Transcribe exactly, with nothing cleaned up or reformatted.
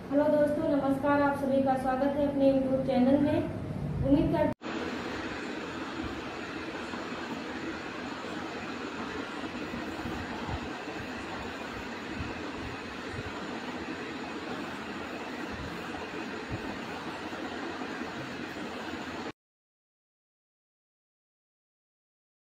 Hello दोस्तों, नमस्कार। आप सभी का स्वागत है अपने यूट्यूब चैनल में। उम्मीद करते